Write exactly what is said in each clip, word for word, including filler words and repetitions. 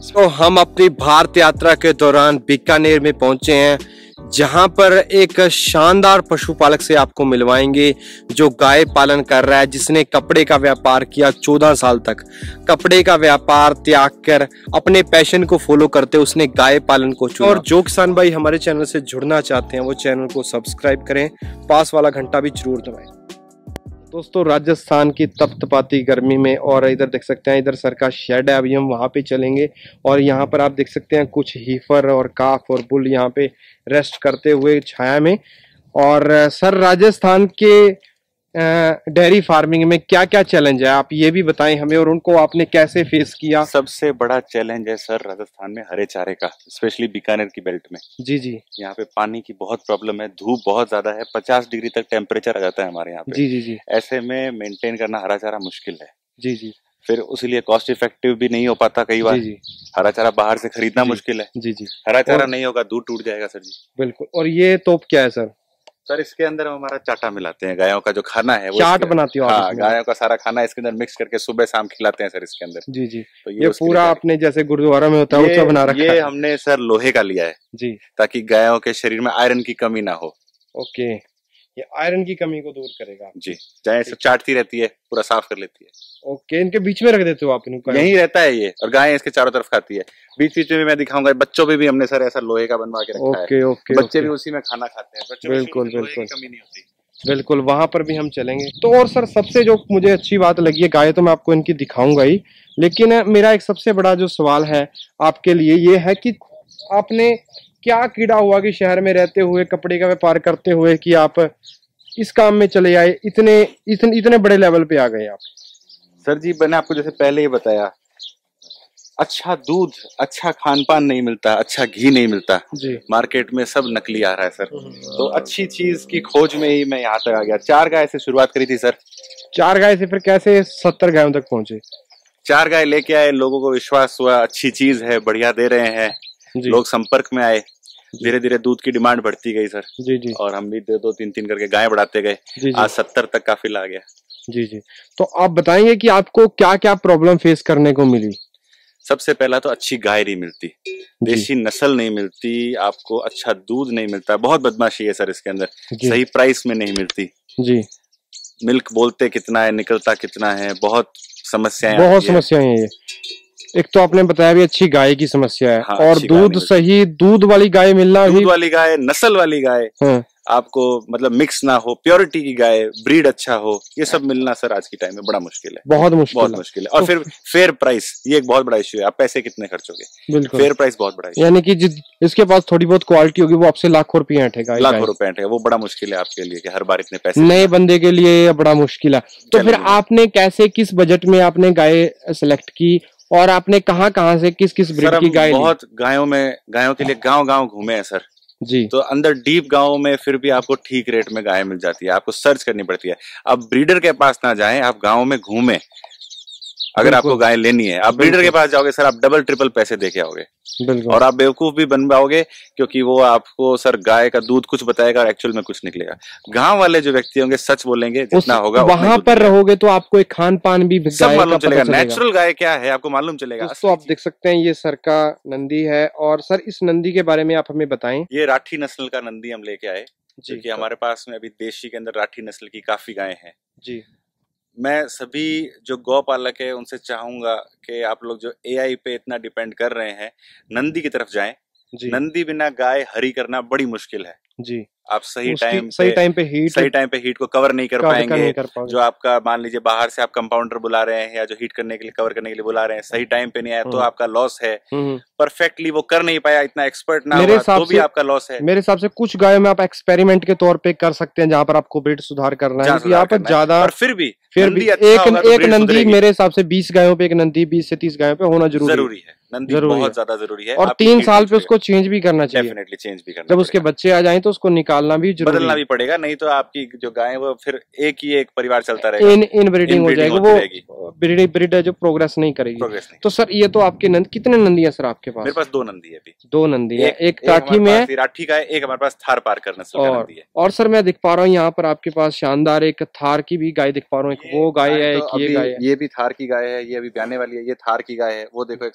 तो हम अपनी भारत यात्रा के दौरान बीकानेर में पहुंचे हैं, जहां पर एक शानदार पशुपालक से आपको मिलवाएंगे जो गाय पालन कर रहा है, जिसने कपड़े का व्यापार किया चौदह साल तक। कपड़े का व्यापार त्याग कर अपने पैशन को फॉलो करते उसने गाय पालन को चुना। और जो किसान भाई हमारे चैनल से जुड़ना चाहते हैं वो चैनल को सब्सक्राइब करें, पास वाला घंटा भी जरूर दबाएं। दोस्तों, राजस्थान की तपतपाती गर्मी में, और इधर देख सकते हैं इधर सर का शेड है, अभी हम वहाँ पे चलेंगे। और यहाँ पर आप देख सकते हैं कुछ हीफर और काफ और बुल यहाँ पे रेस्ट करते हुए छाया में। और सर, राजस्थान के डेयरी फार्मिंग में क्या क्या चैलेंज है आप ये भी बताएं हमें, और उनको आपने कैसे फेस किया। सबसे बड़ा चैलेंज है सर राजस्थान में हरे चारे का, स्पेशली बीकानेर की बेल्ट में। जी जी यहाँ पे पानी की बहुत प्रॉब्लम है, धूप बहुत ज्यादा है, पचास डिग्री तक टेम्परेचर आ जाता है हमारे यहाँ पे। जी जी जी ऐसे में मेंटेन करना हरा चारा मुश्किल है। जी जी फिर उसीलिए कॉस्ट इफेक्टिव भी नहीं हो पाता कई बार। जी जी हरा चारा बाहर से खरीदना मुश्किल है। जी जी हरा चारा नहीं होगा, दूध टूट जाएगा सर जी। बिल्कुल। और ये तोप क्या है सर? सर इसके अंदर हम हमारा चाटा मिलाते हैं, गायों का जो खाना है वो चाट बनाती हो? हाँ, गायों का सारा खाना इसके अंदर मिक्स करके सुबह शाम खिलाते हैं सर इसके अंदर। जी जी तो ये, ये पूरा आपने जैसे गुरुद्वारा में होता है वैसा बना रखा है? ये हमने सर लोहे का लिया है जी, ताकि गायों के शरीर में आयरन की कमी ना हो। ओके, ये आयरन की कमी को दूर करेगा जी। चाहे चाटती रहती है, पूरा साफ कर लेती है। ओके, इनके बीच में रख देते हो आप इनको? यही रहता है ये, और गाय इसके चारों तरफ खाती है। बीच बीच में भी मैं दिखाऊंगा, बच्चों पे भी हमने सर ऐसा लोहे का बनवा के रखा है। ओके ओके, बच्चे भी उसी में खाना खाते हैं। बच्चों बिल्कुल बिल्कुल कमी नहीं होती। बिल्कुल, वहां पर भी हम चलेंगे। तो और सर, सबसे जो मुझे अच्छी बात लगी है, गाय तो मैं आपको इनकी दिखाऊंगा ही, लेकिन मेरा एक सबसे बड़ा जो सवाल है आपके लिए ये है कि आपने क्या कीड़ा हुआ कि शहर में रहते हुए, कपड़े का व्यापार करते हुए, कि आप इस काम में चले आए, इतने इतने इतने बड़े लेवल पे आ गए आप? सर जी, मैंने आपको जैसे पहले ही बताया, अच्छा दूध, अच्छा खान पान नहीं मिलता, अच्छा घी नहीं मिलता जी। मार्केट में सब नकली आ रहा है सर। तो अच्छी चीज की खोज में ही मैं यहाँ तक आ गया। चार गाय से शुरुआत करी थी सर। चार गाय से फिर कैसे सत्तर गायों तक पहुंचे? चार गाय लेके आए, लोगों को विश्वास हुआ अच्छी चीज है, बढ़िया दे रहे हैं, लोग संपर्क में आए, धीरे धीरे दूध की डिमांड बढ़ती गई सर। जी जी और हम भी दो दो तीन तीन करके गाय बढ़ाते गए, आज सत्तर तक काफिला आ गया। जी जी तो आप बताएंगे कि आपको क्या क्या प्रॉब्लम फेस करने को मिली? सबसे पहला तो अच्छी गाय नहीं मिलती, देशी नस्ल नहीं मिलती, आपको अच्छा दूध नहीं मिलता, बहुत बदमाशी है सर इसके अंदर, सही प्राइस में नहीं मिलती जी। मिल्क बोलते कितना है, निकलता कितना है, बहुत समस्याएं बहुत समस्याएं हैं। एक तो आपने बताया भी अच्छी गाय की समस्या है। हाँ, और दूध सही, दूध वाली गाय मिलना, दूध वाली गाय, नस्ल वाली गाय, हाँ। आपको मतलब मिक्स ना हो, प्योरिटी की गाय, ब्रीड अच्छा हो, ये सब मिलना सर आज की टाइम में बड़ा मुश्किल है। बहुत मुश्किल बहुत मुश्किल है। और फिर फेयर प्राइस, ये एक बहुत बड़ा इश्यू है। आप पैसे कितने खर्चोगे? बिल्कुल, फेयर प्राइस बहुत बड़ा इश्यू। यानी कि इसके पास थोड़ी बहुत क्वालिटी होगी, वो आपसे लाखों रुपए ऐंठेगा, लाखों रुपए ऐंठेगा, वो बड़ा मुश्किल है आपके लिए कि हर बार इतने पैसे। नए बंदे के लिए बड़ा मुश्किल है। तो फिर आपने कैसे, किस बजट में आपने गाय सेलेक्ट की, और आपने कहाँ कहाँ से किस किस ब्रीड की गाय? बहुत गायों में, गायों के लिए गांव गांव घूमे हैं सर जी। तो अंदर डीप गांव में फिर भी आपको ठीक रेट में गाय मिल जाती है, आपको सर्च करनी पड़ती है। अब ब्रीडर के पास ना जाएं, आप गांव में घूमें। अगर आपको गाय लेनी है, आप ब्रीडर के पास जाओगे सर, आप डबल ट्रिपल पैसे देके आओगे, और आप बेवकूफ भी बन पाओगे, क्योंकि वो आपको सर गाय का दूध कुछ बताएगा और एक्चुअल में कुछ निकलेगा। गांव वाले जो व्यक्ति होंगे सच बोलेंगे, जितना होगा वहां पर रहोगे तो आपको एक खान पान भी सब मालूम चलेगा, नेचुरल गाय क्या है आपको मालूम चलेगा। तो आप देख सकते हैं ये सर का नंदी है। और सर, इस नंदी के बारे में आप हमें बताएं। ये राठी नस्ल का नंदी हम लेके आए, क्योंकि हमारे पास में अभी देशी के अंदर राठी नस्ल की काफी गायें हैं जी। मैं सभी जो गौ पालक है उनसे चाहूंगा कि आप लोग जो एआई पे इतना डिपेंड कर रहे हैं, नंदी की तरफ जाएं। नंदी बिना गाय हरी करना बड़ी मुश्किल है जी। आप सही टाइम सही टाइम पे हीट सही टाइम पे हीट को कवर नहीं कर पाएंगे। नहीं कर जो आपका मान लीजिए बाहर से आप कंपाउंडर बुला रहे हैं, या जो हीट करने के लिए, कवर करने के लिए बुला रहे हैं, सही टाइम पे नहीं आया तो आपका लॉस है। परफेक्टली वो कर नहीं पाया, इतना एक्सपर्ट ना हुआ तो भी आपका लॉस है। मेरे हिसाब से कुछ गायों में आप एक्सपेरिमेंट के तौर पे कर सकते हैं, जहाँ पर आपको ब्रीड सुधार करना है, यहाँ पर ज्यादा। फिर भी फिर भी एक एक नंदी मेरे हिसाब से बीस गायों पे एक नंदी, बीस से तीस गायों पे होना जरूरी है। नंदी बहुत ज्यादा जरूरी है, और तीन साल पे उसको चेंज भी करना चाहिए। डेफिनेटली चेंज भी करना। जब उसके बच्चे आ जाएं तो उसको निकालना भी जरूरी, बदलना भी पड़ेगा, नहीं तो आपकी जो गाय वो फिर एक ही एक परिवार चलता रहेगा, इन इन ब्रीडिंग हो जाएगी, वो ब्रीडिंग ब्रीड है जो प्रोग्रेस नहीं करेगी। तो सर, ये तो आपके नंद, कितने नंदी है सर आपके पास? मेरे पास दो नंदी है अभी। दो नंदी है, एक काठी में है, राठी का है, एक हमारे पास थार पार करना नंदी है। और सर, मैं दिख पा रहा हूँ यहाँ पर आपके पास शानदार एक थार की भी गाय दिख पा रहा हूँ। एक वो गाय है, एक ये गाय है। ये भी थार की गाय है, ये अभी ब्याने वाली है। ये थार की गाय है, वो देखो एक सामने बहुत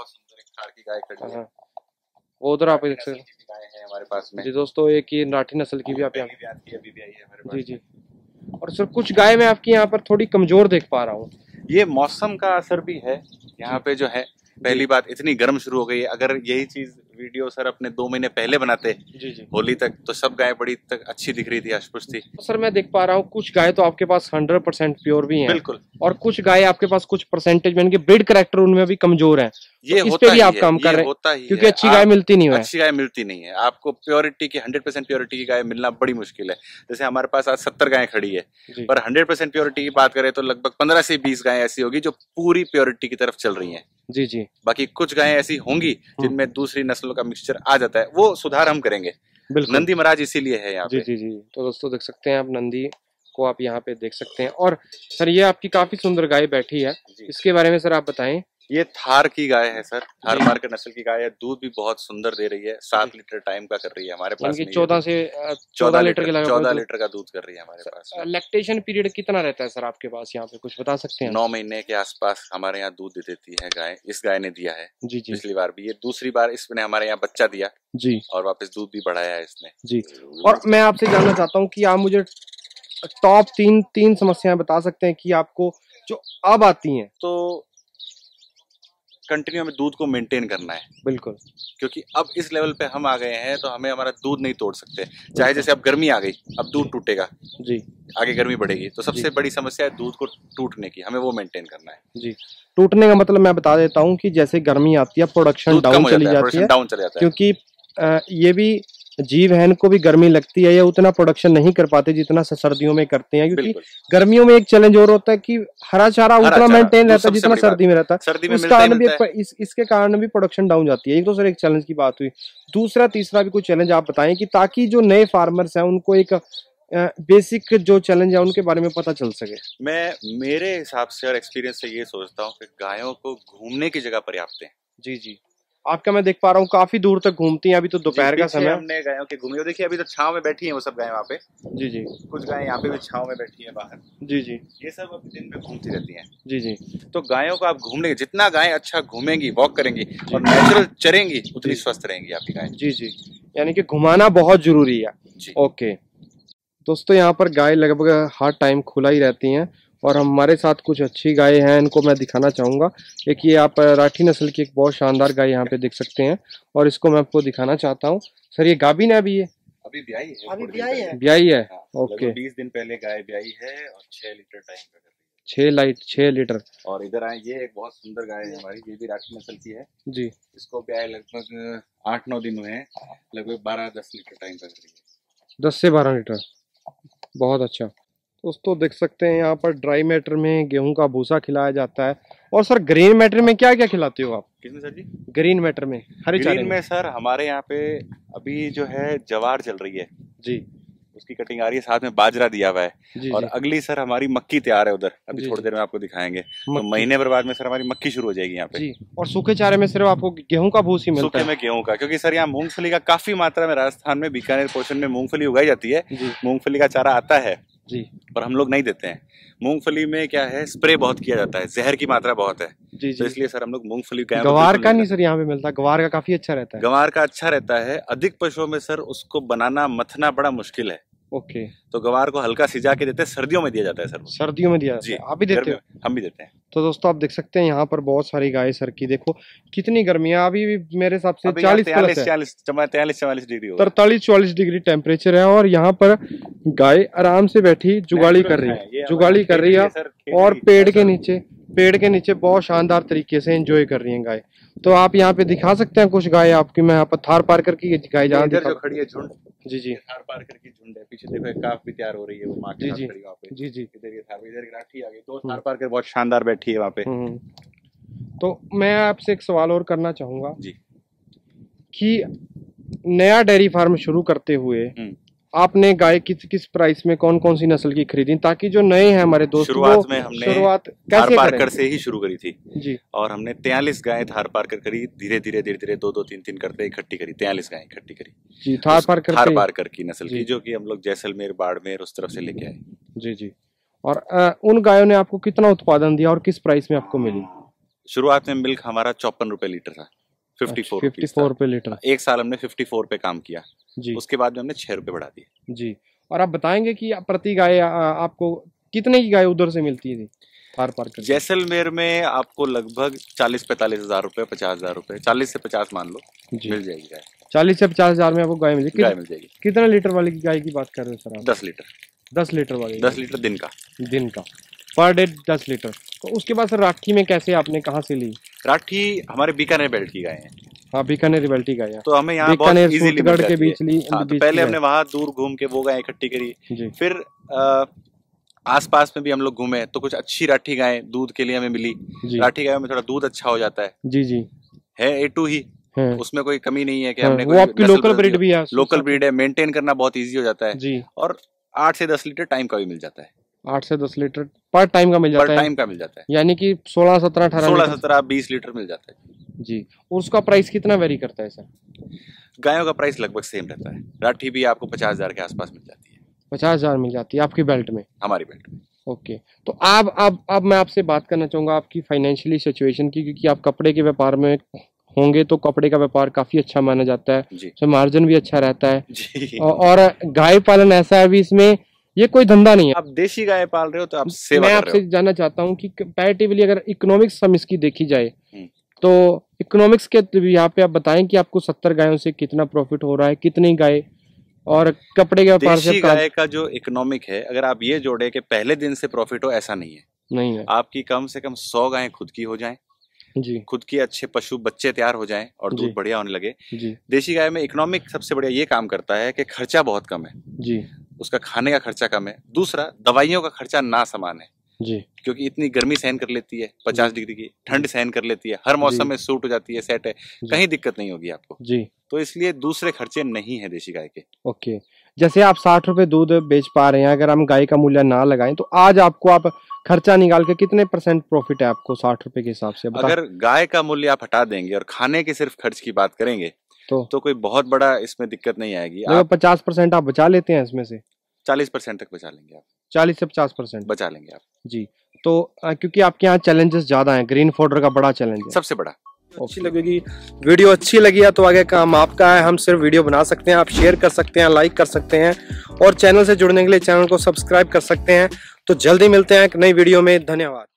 बहुत सुंदर एक थार की गाय खड़ी है। वो उधर आप देख सकते हैं गाय है हमारे पास में जी दोस्तों, एक ये नाटी नस्ल की भी आप यहाँ अभी भी आई है हमारे पास। जी जी। और सर कुछ गाय मैं आपकी यहाँ पर थोड़ी कमजोर देख पा रहा हूँ। ये मौसम का असर भी है यहाँ पे जो है। पहली बात इतनी गर्म शुरू हो गई है, अगर यही चीज वीडियो सर अपने दो महीने पहले बनाते जी जी होली तक तो सब गाय बड़ी तक अच्छी दिख रही थी, अशपुष थी। तो सर मैं देख पा रहा हूँ कुछ गाय तो आपके पास हंड्रेड परसेंट प्योर भी हैं। बिल्कुल। और कुछ गाय आपके पास कुछ परसेंटेज में, ब्रीड करैक्टर उनमें भी कमजोर है। ये तो इस होता पे भी ही आप है, काम कर रहे हैं होता ही क्योंकि अच्छी गाय मिलती नहीं है। अच्छी गाय मिलती नहीं है, आपको प्योरिटी की हंड्रेड परसेंट प्योरिटी की गाय मिलना बड़ी मुश्किल है। जैसे हमारे पास आज सत्तर गाय खड़ी है, पर हंड्रेड परसेंट प्योरिटी की बात करें तो लगभग पंद्रह से बीस गाय ऐसी होगी जो पूरी प्योरिटी की तरफ चल रही है। जी जी। बाकी कुछ गायें ऐसी होंगी जिनमें दूसरी नस्लों का मिक्सचर आ जाता है, वो सुधार हम करेंगे। नंदी महाराज इसीलिए है यहाँ पे। जी जी जी। तो दोस्तों देख सकते हैं आप नंदी को आप यहाँ पे देख सकते हैं। और सर ये आपकी काफी सुंदर गाय बैठी है, इसके बारे में सर आप बताएं। ये थार की गाय है सर, थार मार्कर नस्ल की गाय है। दूध भी बहुत सुंदर दे रही है, सात लीटर टाइम का कर रही है हमारे पास। चौदह से चौदह लीटर के चौदह लीटर का दूध कर रही है हमारे पास। लैक्टेशन पीरियड कितना रहता है सर आपके पास यहाँ पे, कुछ बता सकते हैं? नौ महीने के आसपास हमारे यहाँ दूध दे देती है गाय। इस गाय ने दिया है जी जी पिछली बार भी, ये दूसरी बार इसने हमारे यहाँ बच्चा दिया जी, और वापस दूध भी बढ़ाया है इसने जी। और मैं आपसे जानना चाहता हूँ कि आप मुझे टॉप तीन तीन समस्याएं बता सकते हैं कि आपको जो अब आती हैं। तो कंटिन्यू हमें दूध को मेंटेन करना है। बिल्कुल। क्योंकि अब इस लेवल पे हम आ गए हैं तो हमें हमारा दूध नहीं तोड़ सकते। चाहे जैसे अब गर्मी आ गई, अब दूध टूटेगा जी, आगे गर्मी बढ़ेगी, तो सबसे बड़ी समस्या है दूध को टूटने की, हमें वो मेंटेन करना है जी। टूटने का मतलब मैं बता देता हूँ कि जैसे गर्मी आती है प्रोडक्शन डाउन चली जाती है, डाउन चला जाता है। क्योंकि आ, ये भी जीव है, इनको भी गर्मी लगती है, ये उतना प्रोडक्शन नहीं कर पाते जितना सर्दियों में करते हैं। क्योंकि गर्मियों में एक चैलेंज और होता है कि हरा चारा उतना मेंटेन रहता है जितना सर्दी में रहता है, उस कारण भी इस, इसके कारण भी प्रोडक्शन डाउन जाती है। एक तो सर एक चैलेंज की बात हुई। दूसरा तीसरा भी कुछ चैलेंज आप बताएं कि ताकि जो नए फार्मर्स हैं उनको एक बेसिक जो चैलेंज है उनके बारे में पता चल सके। मैं मेरे हिसाब से और एक्सपीरियंस से ये सोचता हूँ कि गायों को घूमने की जगह पर्याप्त है। जी जी। आपका मैं देख पा रहा हूँ काफी दूर तक घूमती हैं, अभी तो दोपहर का समय। हमने गायों के घूमी, देखिए अभी तो छांव में बैठी हैं वो सब गायें वहाँ पे। जी जी। कुछ गायें यहाँ पे भी छांव में बैठी हैं बाहर। जी जी। ये सब अभी दिन में घूमती रहती हैं। जी जी। तो गायों को आप घूमने, जितना गायें अच्छा घूमेंगी, वॉक करेंगी और नेचुरल चरेंगी, उतनी स्वस्थ रहेंगी आपकी गायें। जी जी। यानी कि घुमाना बहुत जरूरी है। ओके दोस्तों, यहाँ पर गाय लगभग हर टाइम खुला ही रहती हैं और हमारे साथ कुछ अच्छी गाय हैं, इनको मैं दिखाना चाहूँगा। एक ये आप राठी नस्ल की एक बहुत शानदार गाय यहाँ पे देख सकते हैं और इसको मैं आपको दिखाना चाहता हूँ। सर ये गाभिन है अभी? ये अभी ब्याई है, अभी ब्याई है, ब्याई है। ओके, बीस दिन पहले गाय ब्याई है और छह लीटर टाइम का कर रही है। छह लाइट छह लीटर। और इधर आए, ये एक बहुत सुंदर गाय है हमारी, ये भी राठी नस्ल की है जी। इसको ब्याई लगभग आठ नौ दिन हुए हैं, लगभग बारह दस लीटर टाइम का कर रही है। दस से बारह लीटर, बहुत अच्छा। दोस्तों देख सकते हैं यहाँ पर ड्राई मैटर में गेहूं का भूसा खिलाया जाता है। और सर ग्रीन मैटर में क्या क्या खिलाते हो आप? किसमें सर जी? ग्रीन मैटर में, हरे चारे में, में सर हमारे यहाँ पे अभी जो है जवार चल रही है जी, उसकी कटिंग आ रही है, साथ में बाजरा दिया हुआ है जी, और जी। अगली सर हमारी मक्की तैयार है उधर, अभी थोड़ी देर में आपको दिखाएंगे। तो महीने भर बाद में सर हमारी मक्की शुरू हो जाएगी यहाँ पे जी। और सूखे चारे में सिर्फ आपको गेहूं का भूस ही मिलता है? सूखे में गेहूं का, क्योंकि सर यहाँ मूंगफली का काफी मात्रा में, राजस्थान में बीकानेर पोर्शन में मूंगफली उगाई जाती है, मूंगफली का चारा आता है जी, पर हम लोग नहीं देते हैं। मूंगफली में क्या है, स्प्रे बहुत किया जाता है, जहर की मात्रा बहुत है जी, तो इसलिए सर हम लोग मूंगफली का। गवार का नहीं सर यहाँ पे मिलता? गवार का काफी अच्छा रहता है। गवार का अच्छा रहता है, अधिक पशुओं में सर उसको बनाना मथना बड़ा मुश्किल है। ओके, तो गवार को हल्का सिजा के देते हैं, सर्दियों में दिया जाता है सर। सर्दियों में दिया जाता है, आप भी देते हो? हम भी देते हैं। तो दोस्तों आप देख सकते हैं यहाँ पर बहुत सारी गाय सर की, देखो कितनी गर्मी है अभी भी, मेरे हिसाब से चालीस तैयालीस चवालीस डिग्री तरतालीस चौवालीस डिग्री टेम्परेचर है। और यहाँ पर गाय आराम से बैठी जुगाली कर रही है, जुगाली कर रही है और पेड़ के नीचे, पेड़ के नीचे बहुत शानदार तरीके से एंजॉय कर रही है गाय। तो आप यहाँ पे दिखा सकते हैं कुछ गाय आपकी? मैं यहाँ पर थार पार्कर की गाय जहाँ जो खड़ी है झुंड, जी जी, थार पार्कर की झुंड है। पीछे देखो एक काफ भी तैयार हो रही है, वो मां के साथ खड़ी वहाँ पे। जी जी, इधर ये थार, इधर की राठी आ गई, दो थार पार्कर बहुत शानदार बैठी है वहाँ पे। तो मैं आपसे एक सवाल और करना चाहूंगा जी, कि नया डेयरी फार्म शुरू करते हुए आपने गाय किस किस प्राइस में, कौन कौन सी नस्ल की खरीदी, ताकि जो नए हैं हमारे दोस्त? शुरुआत में हमने शुरुआत थार पार्कर से ही शुरू करी थी जी, और हमने तैंतालीस गायें थार पार्कर करी, धीरे धीरे धीरे धीरे दो दो तीन तीन करते इकट्ठी करी, तैंतालीस गायें इकट्ठी करी जी, थार पार्कर थार पार्कर की नस्ल की, जो कि हम लोग जैसलमेर बाड़मेर उस तरफ से लेके आए। जी जी। और आ, उन गायों ने आपको कितना उत्पादन दिया और किस प्राइस में आपको मिली? शुरुआत में मिल्क हमारा चौपन रुपए लीटर था, फिफ्टी फोर फिफ्टी फोर रुपए लीटर। एक साल हमने फिफ्टी फोर पे काम किया जी। उसके बाद में हमने छह रुपए बढ़ा दिए जी। और आप बताएंगे कि प्रति गाय आपको कितने की गाय उधर से मिलती थी पार पार कर? जैसलमेर में आपको लगभग चालीस पैंतालीस हजार रुपए, पचास हजार रुपए, चालीस से पचास मान लो मिल जाएगी गाय। चालीस से पचास हजार में आपको गाय मिल जाएगी? गाय मिल जाएगी। कितना लीटर वाली गाय की बात कर रहे हो सर आप? दस लीटर। दस लीटर वाली? दस लीटर दिन का। दिन का पर डे दस लीटर। तो उसके बाद सर राठी में कैसे आपने कहाँ से ली? राठी हमारे बीकानेर बेल्ट की गाय है। हाँ, बीकानेर बेल्ट की गाय है। तो हमें यहाँ बहुत इजीली मिल के बीच ली। हाँ, तो पहले हमने वहाँ दूर घूम के वो गाय इकट्ठी करी, फिर आ, आसपास में भी हम लोग घूमे तो कुछ अच्छी राठी गाय दूध के लिए हमें मिली। राठी गायों में थोड़ा दूध अच्छा हो जाता है। जी जी है ए टू ही है। उसमें कोई कमी नहीं है कि हाँ, हमने वो आपकी लोकल ब्रीड भी है। लोकल ब्रीड है, मेंटेन करना बहुत इजी हो जाता है जी। और आठ से दस लीटर टाइम का भी मिल जाता है। आठ से दस लीटर पर टाइम का मिल जाता है। पर टाइम का मिल जाता है, यानी कि सोलह सत्रह अठारह सोलह सत्रह बीस लीटर मिल जाता है जी। और उसका प्राइस कितना वेरी करता है सर? गायों का प्राइस लगभग सेम रहता है। राठी भी आपको पचास हजार के आसपास मिल जाती है। पचास हजार मिल जाती है आपकी बेल्ट में? हमारी बेल्ट में। ओके। तो आप अब अब मैं आपसे बात करना चाहूंगा आपकी फाइनेंशियली सिचुएशन की, क्योंकि आप कपड़े के व्यापार में होंगे तो कपड़े का व्यापार काफी अच्छा माना जाता है, तो मार्जिन भी अच्छा रहता है जी। और गाय पालन ऐसा है भी, इसमें ये कोई धंधा नहीं है। आप देशी गाय पाल रहे हो तो आप सेवा मैं आपसे जानना चाहता हूँ कि कंपैरेटिवली अगर इकोनॉमिक्स सम इसकी देखी जाए तो इकोनॉमिक्स के यहाँ पे आप बताएं कि आपको सत्तर गायों से कितना प्रॉफिट हो रहा है, कितनी गाय, और कपड़े के व्यापार से गाय का जो इकोनॉमिक है, अगर आप ये जोड़े कि पहले दिन से प्रॉफिट हो, ऐसा नहीं है। नहीं है। आपकी कम से कम सौ गायें खुद की हो जाएं जी, खुद की अच्छे पशु बच्चे तैयार हो जाएं और दूध बढ़िया होने लगे जी। देशी गाय में इकोनॉमिक सबसे बढ़िया ये काम करता है कि खर्चा बहुत कम है जी, उसका खाने का खर्चा कम है। दूसरा, दवाइयों का खर्चा ना समान है जी, क्योंकि इतनी गर्मी सहन कर लेती है, पचास डिग्री की ठंड सहन कर लेती है, हर मौसम में सूट हो जाती है, सेट है, कहीं दिक्कत नहीं होगी आपको जी। तो इसलिए दूसरे खर्चे नहीं है देशी गाय के। ओके। जैसे आप साठ रुपए दूध बेच पा रहे हैं, अगर हम गाय का मूल्य ना लगाएं तो आज आपको आप खर्चा निकाल के कितने परसेंट प्रॉफिट है आपको साठ रुपए के हिसाब से? अगर गाय का मूल्य आप हटा देंगे और खाने के सिर्फ खर्च की बात करेंगे तो तो कोई बहुत बड़ा इसमें दिक्कत नहीं आएगी। आप पचास परसेंट आप बचा लेते हैं, इसमें से चालीस परसेंट तक बचा लेंगे आप। चालीस से पचास परसेंट बचा लेंगे आप जी। तो आ, क्योंकि आपके यहाँ चैलेंजेस ज्यादा हैं, ग्रीन फॉडर का बड़ा चैलेंज है, सबसे बड़ा। अच्छी लगेगी वीडियो, अच्छी लगी है तो आगे काम आपका है। हम सिर्फ वीडियो बना सकते हैं, आप शेयर कर सकते हैं, लाइक कर सकते हैं, और चैनल से जुड़ने के लिए चैनल को सब्सक्राइब कर सकते हैं। तो जल्दी मिलते हैं एक नई वीडियो में। धन्यवाद।